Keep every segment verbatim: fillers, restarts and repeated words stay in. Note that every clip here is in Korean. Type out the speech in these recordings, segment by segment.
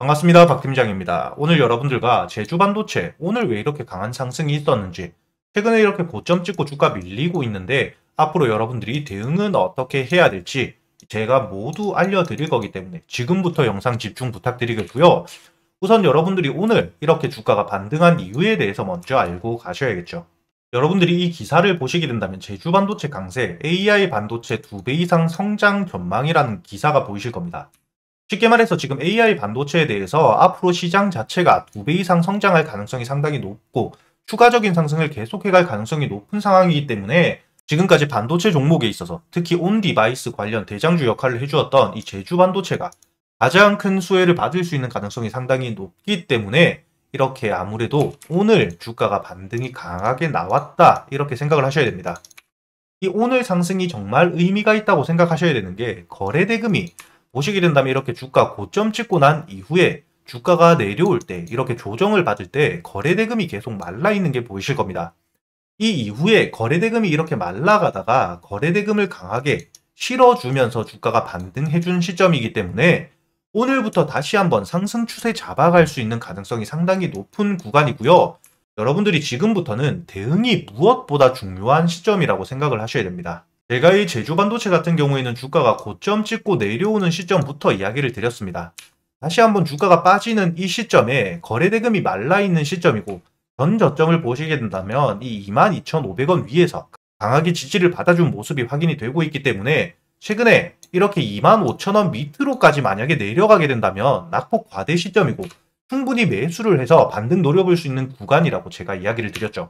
반갑습니다. 박 팀장입니다. 오늘 여러분들과 제주 반도체 오늘 왜 이렇게 강한 상승이 있었는지, 최근에 이렇게 고점 찍고 주가 밀리고 있는데 앞으로 여러분들이 대응은 어떻게 해야 될지 제가 모두 알려드릴 거기 때문에 지금부터 영상 집중 부탁드리겠고요. 우선 여러분들이 오늘 이렇게 주가가 반등한 이유에 대해서 먼저 알고 가셔야겠죠. 여러분들이 이 기사를 보시게 된다면 제주 반도체 강세, 에이아이 반도체 두 배 이상 성장 전망이라는 기사가 보이실 겁니다. 쉽게 말해서 지금 에이아이 반도체에 대해서 앞으로 시장 자체가 두 배 이상 성장할 가능성이 상당히 높고 추가적인 상승을 계속해갈 가능성이 높은 상황이기 때문에 지금까지 반도체 종목에 있어서 특히 온 디바이스 관련 대장주 역할을 해주었던 이 제주 반도체가 가장 큰 수혜를 받을 수 있는 가능성이 상당히 높기 때문에 이렇게 아무래도 오늘 주가가 반등이 강하게 나왔다 이렇게 생각을 하셔야 됩니다. 이 오늘 상승이 정말 의미가 있다고 생각하셔야 되는 게 거래대금이 보시게 된다면 이렇게 주가 고점 찍고 난 이후에 주가가 내려올 때 이렇게 조정을 받을 때 거래대금이 계속 말라있는 게 보이실 겁니다. 이 이후에 거래대금이 이렇게 말라가다가 거래대금을 강하게 실어주면서 주가가 반등해준 시점이기 때문에 오늘부터 다시 한번 상승 추세 잡아갈 수 있는 가능성이 상당히 높은 구간이고요. 여러분들이 지금부터는 대응이 무엇보다 중요한 시점이라고 생각을 하셔야 됩니다. 제가 이 제주 반도체 같은 경우에는 주가가 고점 찍고 내려오는 시점부터 이야기를 드렸습니다. 다시 한번 주가가 빠지는 이 시점에 거래대금이 말라있는 시점이고 전 저점을 보시게 된다면 이 이만 이천오백 원 위에서 강하게 지지를 받아준 모습이 확인이 되고 있기 때문에 최근에 이렇게 이만 오천 원 밑으로까지 만약에 내려가게 된다면 낙폭 과대 시점이고 충분히 매수를 해서 반등 노려볼 수 있는 구간이라고 제가 이야기를 드렸죠.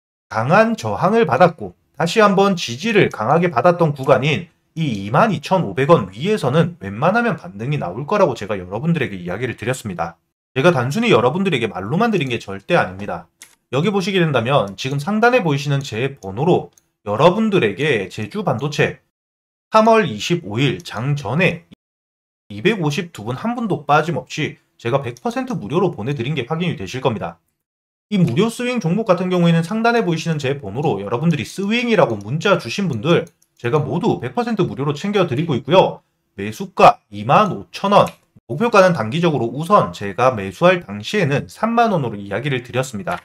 강한 저항을 받았고 다시 한번 지지를 강하게 받았던 구간인 이 이만 이천오백 원 위에서는 웬만하면 반등이 나올 거라고 제가 여러분들에게 이야기를 드렸습니다. 제가 단순히 여러분들에게 말로만 드린 게 절대 아닙니다. 여기 보시게 된다면 지금 상단에 보이시는 제 번호로 여러분들에게 제주 반도체 삼월 이십오일 장 전에 이백오십이 분 한 분도 빠짐없이 제가 백 퍼센트 무료로 보내드린 게 확인이 되실 겁니다. 이 무료 스윙 종목 같은 경우에는 상단에 보이시는 제 번호로 여러분들이 스윙이라고 문자 주신 분들 제가 모두 백 퍼센트 무료로 챙겨드리고 있고요. 매수가 이만 오천 원, 목표가는 단기적으로 우선 제가 매수할 당시에는 삼만 원으로 이야기를 드렸습니다.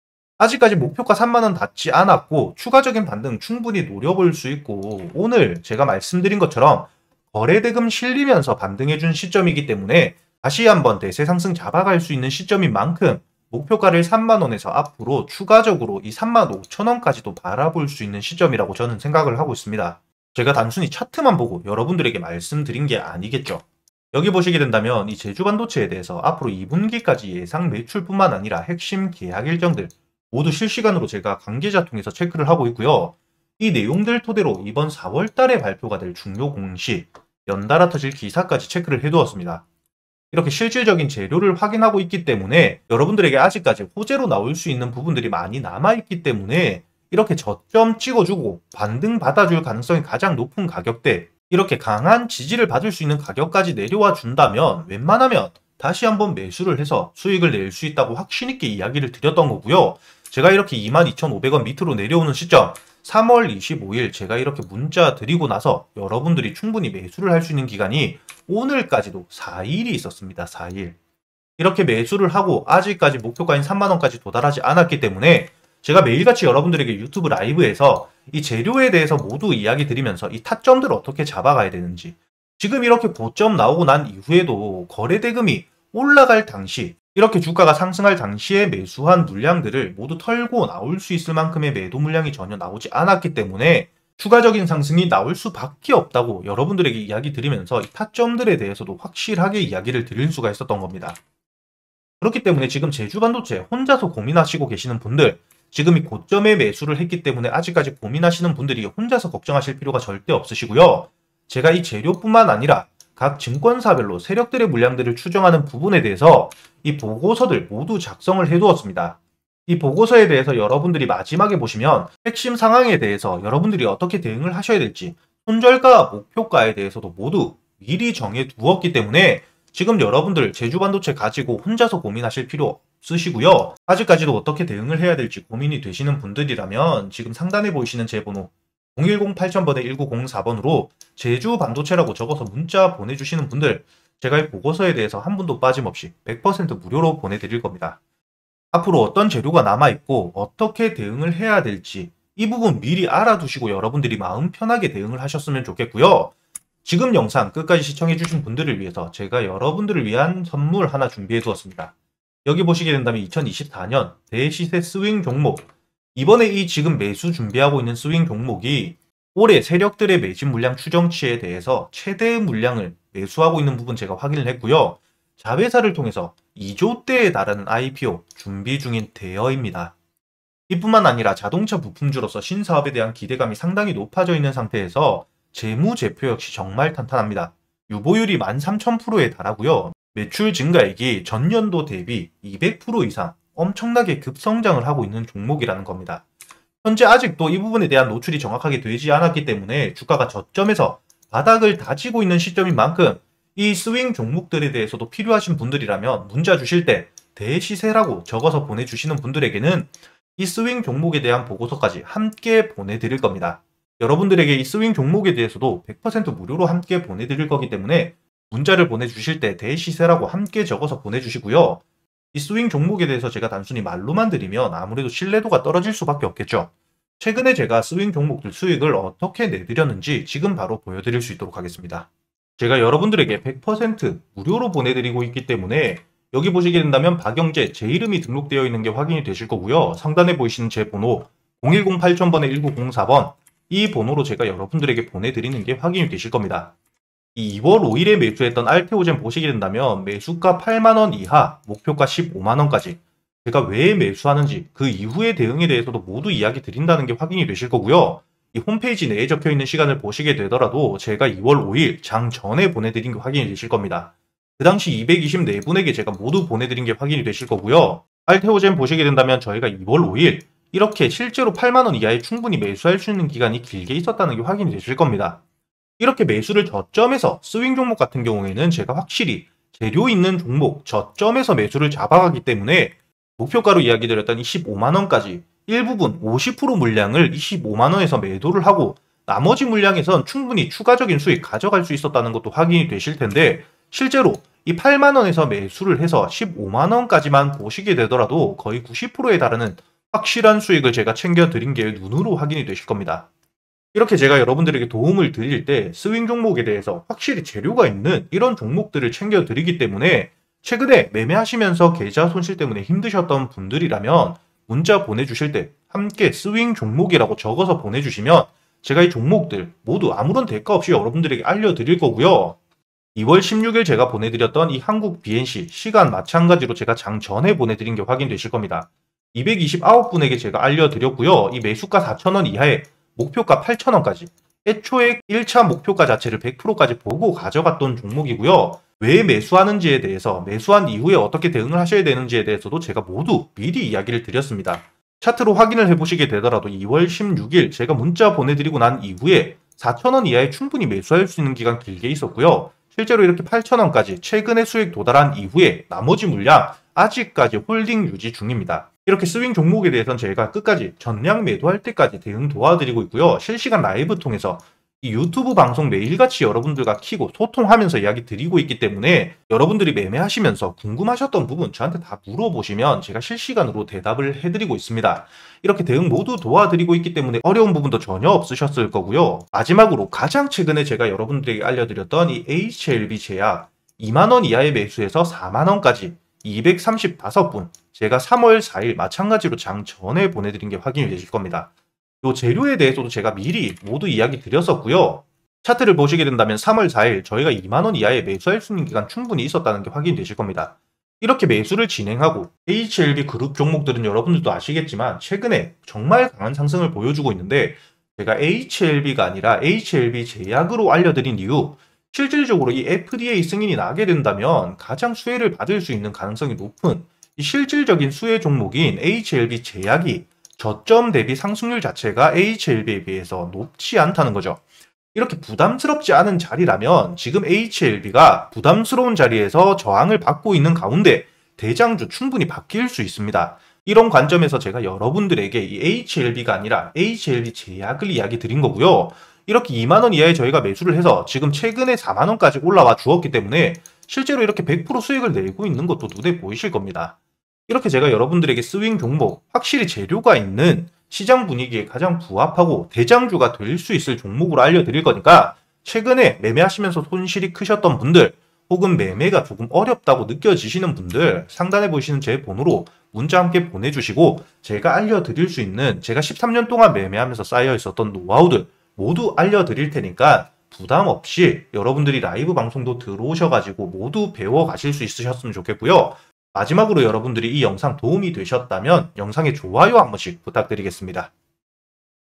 아직까지 목표가 삼만 원 닿지 않았고 추가적인 반등 충분히 노려볼 수 있고 오늘 제가 말씀드린 것처럼 거래대금 실리면서 반등해준 시점이기 때문에 다시 한번 대세 상승 잡아갈 수 있는 시점인 만큼 목표가를 삼만 원에서 앞으로 추가적으로 이 삼만 오천 원까지도 바라볼 수 있는 시점이라고 저는 생각을 하고 있습니다. 제가 단순히 차트만 보고 여러분들에게 말씀드린 게 아니겠죠. 여기 보시게 된다면 이 제주 반도체에 대해서 앞으로 이 분기까지 예상 매출뿐만 아니라 핵심 계약 일정들 모두 실시간으로 제가 관계자 통해서 체크를 하고 있고요. 이 내용들 토대로 이번 사월 달에 발표가 될 중요 공시, 연달아 터질 기사까지 체크를 해두었습니다. 이렇게 실질적인 재료를 확인하고 있기 때문에 여러분들에게 아직까지 호재로 나올 수 있는 부분들이 많이 남아있기 때문에 이렇게 저점 찍어주고 반등 받아줄 가능성이 가장 높은 가격대, 이렇게 강한 지지를 받을 수 있는 가격까지 내려와 준다면 웬만하면 다시 한번 매수를 해서 수익을 낼 수 있다고 확신 있게 이야기를 드렸던 거고요. 제가 이렇게 이만 이천오백 원 밑으로 내려오는 시점 삼월 이십오일 제가 이렇게 문자 드리고 나서 여러분들이 충분히 매수를 할 수 있는 기간이 오늘까지도 사 일이 있었습니다. 사 일. 이렇게 매수를 하고 아직까지 목표가인 삼만 원까지 도달하지 않았기 때문에 제가 매일같이 여러분들에게 유튜브 라이브에서 이 재료에 대해서 모두 이야기 드리면서 이 타점들을 어떻게 잡아가야 되는지, 지금 이렇게 고점 나오고 난 이후에도 거래대금이 올라갈 당시 이렇게 주가가 상승할 당시에 매수한 물량들을 모두 털고 나올 수 있을 만큼의 매도 물량이 전혀 나오지 않았기 때문에 추가적인 상승이 나올 수밖에 없다고 여러분들에게 이야기 드리면서 이 타점들에 대해서도 확실하게 이야기를 드릴 수가 있었던 겁니다. 그렇기 때문에 지금 제주 반도체 혼자서 고민하시고 계시는 분들, 지금 이 고점에 매수를 했기 때문에 아직까지 고민하시는 분들이 혼자서 걱정하실 필요가 절대 없으시고요. 제가 이 재료뿐만 아니라 각 증권사별로 세력들의 물량들을 추정하는 부분에 대해서 이 보고서들 모두 작성을 해두었습니다. 이 보고서에 대해서 여러분들이 마지막에 보시면 핵심 상황에 대해서 여러분들이 어떻게 대응을 하셔야 될지, 손절가, 목표가에 대해서도 모두 미리 정해 두었기 때문에 지금 여러분들 제주 반도체 가지고 혼자서 고민하실 필요 없으시고요. 아직까지도 어떻게 대응을 해야 될지 고민이 되시는 분들이라면 지금 상단에 보이시는 제 번호 공일공 팔천 번에 일구공사 번으로 제주 반도체라고 적어서 문자 보내주시는 분들, 제가 이 보고서에 대해서 한 분도 빠짐없이 백 퍼센트 무료로 보내드릴 겁니다. 앞으로 어떤 재료가 남아있고 어떻게 대응을 해야 될지 이 부분 미리 알아두시고 여러분들이 마음 편하게 대응을 하셨으면 좋겠고요. 지금 영상 끝까지 시청해주신 분들을 위해서 제가 여러분들을 위한 선물 하나 준비해 두었습니다. 여기 보시게 된다면 이천이십사 년 대시세 스윙 종목, 이번에 이 지금 매수 준비하고 있는 스윙 종목이 올해 세력들의 매집 물량 추정치에 대해서 최대 물량을 매수하고 있는 부분 제가 확인을 했고요. 자회사를 통해서 이조대에 달하는 아이피오 준비 중인 대여입니다. 이뿐만 아니라 자동차 부품주로서 신사업에 대한 기대감이 상당히 높아져 있는 상태에서 재무제표 역시 정말 탄탄합니다. 유보율이 만 삼천 퍼센트에 달하고요. 매출 증가액이 전년도 대비 이백 퍼센트 이상 엄청나게 급성장을 하고 있는 종목이라는 겁니다. 현재 아직도 이 부분에 대한 노출이 정확하게 되지 않았기 때문에 주가가 저점에서 바닥을 다지고 있는 시점인 만큼 이 스윙 종목들에 대해서도 필요하신 분들이라면 문자 주실 때 대시세라고 적어서 보내주시는 분들에게는 이 스윙 종목에 대한 보고서까지 함께 보내드릴 겁니다. 여러분들에게 이 스윙 종목에 대해서도 백 퍼센트 무료로 함께 보내드릴 거기 때문에 문자를 보내주실 때 대시세라고 함께 적어서 보내주시고요. 이 스윙 종목에 대해서 제가 단순히 말로만 드리면 아무래도 신뢰도가 떨어질 수밖에 없겠죠. 최근에 제가 스윙 종목들 수익을 어떻게 내드렸는지 지금 바로 보여드릴 수 있도록 하겠습니다. 제가 여러분들에게 백 퍼센트 무료로 보내드리고 있기 때문에 여기 보시게 된다면 박영재 제 이름이 등록되어 있는 게 확인이 되실 거고요. 상단에 보이시는 제 번호 공일공 팔천 번에 일구공사 번, 이 번호로 제가 여러분들에게 보내드리는 게 확인이 되실 겁니다. 이 이월 오일에 매수했던 알테오젠 보시게 된다면 매수가 팔만 원 이하, 목표가 십오만 원까지 제가 왜 매수하는지 그 이후의 대응에 대해서도 모두 이야기 드린다는 게 확인이 되실 거고요. 이 홈페이지 내에 적혀있는 시간을 보시게 되더라도 제가 이월 오일 장 전에 보내드린 게 확인이 되실 겁니다. 그 당시 이백이십사 분에게 제가 모두 보내드린 게 확인이 되실 거고요. 알테오젠 보시게 된다면 저희가 이월 오일 이렇게 실제로 팔만 원 이하에 충분히 매수할 수 있는 기간이 길게 있었다는 게 확인이 되실 겁니다. 이렇게 매수를 저점에서 스윙 종목 같은 경우에는 제가 확실히 재료 있는 종목 저점에서 매수를 잡아가기 때문에 목표가로 이야기 드렸던 이 십오만 원까지 일부분 오십 퍼센트 물량을 이십오만 원에서 매도를 하고 나머지 물량에선 충분히 추가적인 수익 가져갈 수 있었다는 것도 확인이 되실 텐데 실제로 이 팔만 원에서 매수를 해서 십오만 원까지만 보시게 되더라도 거의 구십 퍼센트에 달하는 확실한 수익을 제가 챙겨드린 게 눈으로 확인이 되실 겁니다. 이렇게 제가 여러분들에게 도움을 드릴 때 스윙 종목에 대해서 확실히 재료가 있는 이런 종목들을 챙겨드리기 때문에 최근에 매매하시면서 계좌 손실 때문에 힘드셨던 분들이라면 문자 보내주실 때 함께 스윙 종목이라고 적어서 보내주시면 제가 이 종목들 모두 아무런 대가 없이 여러분들에게 알려드릴 거고요. 이월 십육일 제가 보내드렸던 이 한국 비엔씨 시간 마찬가지로 제가 장 전에 보내드린 게 확인되실 겁니다. 이백이십구 분에게 제가 알려드렸고요. 이 매수가 사천 원 이하에 목표가 팔천 원까지 애초에 일 차 목표가 자체를 백 퍼센트까지 보고 가져갔던 종목이고요. 왜 매수하는지에 대해서 매수한 이후에 어떻게 대응을 하셔야 되는지에 대해서도 제가 모두 미리 이야기를 드렸습니다. 차트로 확인을 해보시게 되더라도 이월 십육일 제가 문자 보내드리고 난 이후에 사천 원 이하에 충분히 매수할 수 있는 기간 길게 있었고요. 실제로 이렇게 팔천 원까지 최근에 수익 도달한 이후에 나머지 물량 아직까지 홀딩 유지 중입니다. 이렇게 스윙 종목에 대해서는 저희가 끝까지 전량 매도할 때까지 대응 도와드리고 있고요. 실시간 라이브 통해서 이 유튜브 방송 매일같이 여러분들과 키고 소통하면서 이야기 드리고 있기 때문에 여러분들이 매매하시면서 궁금하셨던 부분 저한테 다 물어보시면 제가 실시간으로 대답을 해드리고 있습니다. 이렇게 대응 모두 도와드리고 있기 때문에 어려운 부분도 전혀 없으셨을 거고요. 마지막으로 가장 최근에 제가 여러분들에게 알려드렸던 이 에이치엘비 제약 이만 원 이하의 매수에서 사만 원까지 이백삼십오 분 제가 삼월 사일 마찬가지로 장 전에 보내드린 게 확인이 되실 겁니다. 요 재료에 대해서도 제가 미리 모두 이야기 드렸었고요. 차트를 보시게 된다면 삼월 사일 저희가 이만 원 이하에 매수할 수 있는 기간 충분히 있었다는 게 확인이 되실 겁니다. 이렇게 매수를 진행하고 에이치엘비 그룹 종목들은 여러분들도 아시겠지만 최근에 정말 강한 상승을 보여주고 있는데 제가 에이치엘비가 아니라 에이치엘비 제약으로 알려드린 이유 실질적으로 이 에프디에이 승인이 나게 된다면 가장 수혜를 받을 수 있는 가능성이 높은 이 실질적인 수혜 종목인 에이치엘비 제약이 저점 대비 상승률 자체가 에이치엘비에 비해서 높지 않다는 거죠. 이렇게 부담스럽지 않은 자리라면 지금 에이치엘비가 부담스러운 자리에서 저항을 받고 있는 가운데 대장주 충분히 바뀔 수 있습니다. 이런 관점에서 제가 여러분들에게 이 에이치엘비가 아니라 에이치엘비 제약을 이야기 드린 거고요. 이렇게 이만 원 이하에 저희가 매수를 해서 지금 최근에 사만 원까지 올라와 주었기 때문에 실제로 이렇게 백 퍼센트 수익을 내고 있는 것도 눈에 보이실 겁니다. 이렇게 제가 여러분들에게 스윙 종목, 확실히 재료가 있는 시장 분위기에 가장 부합하고 대장주가 될 수 있을 종목으로 알려드릴 거니까 최근에 매매하시면서 손실이 크셨던 분들 혹은 매매가 조금 어렵다고 느껴지시는 분들 상단에 보이시는 제 번호로 문자 함께 보내주시고 제가 알려드릴 수 있는 제가 십삼 년 동안 매매하면서 쌓여 있었던 노하우들 모두 알려드릴 테니까 부담 없이 여러분들이 라이브 방송도 들어오셔가지고 모두 배워가실 수 있으셨으면 좋겠고요. 마지막으로 여러분들이 이 영상 도움이 되셨다면 영상에 좋아요 한 번씩 부탁드리겠습니다.